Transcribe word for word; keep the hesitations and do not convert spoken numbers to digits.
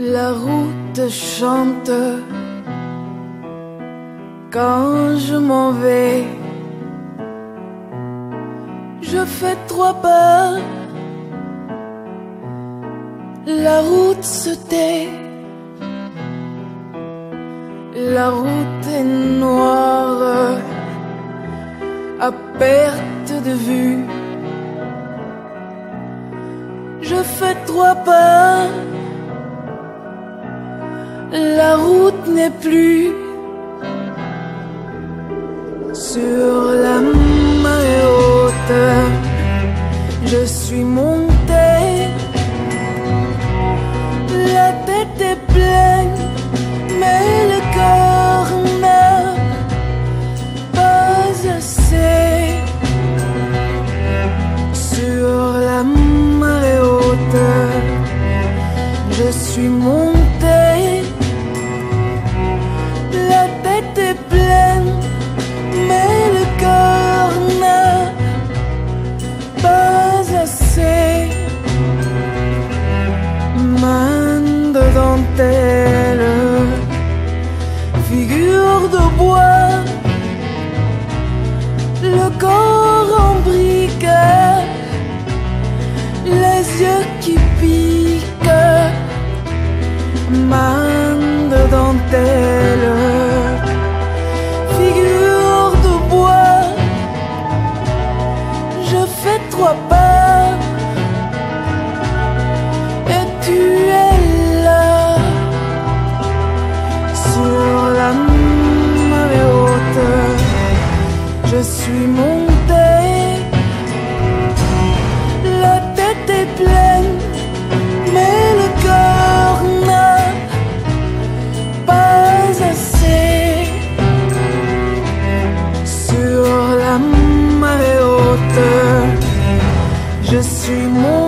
La route chante quand je m'en vais. Je fais trois pas, la route se tait. La route est noire, à perte de vue. Je fais trois pas, la route n'est plus. Sur la marée haute, je suis monté. La tête est pleine, mais le corps n'a pas assez. Sur la marée haute, je suis monté. La tête est pleine, mais le corps n'a pas assez. Main de dentelle, figure de bois, le corps en brique, les yeux qui piquent. Main de dentelle, figure de bois, je fais trois pas et tu es là. Sur la marée haute, je suis monté. La tête est pleine, mais le corps n'a pas assez. Sur la marée haute, je suis monté.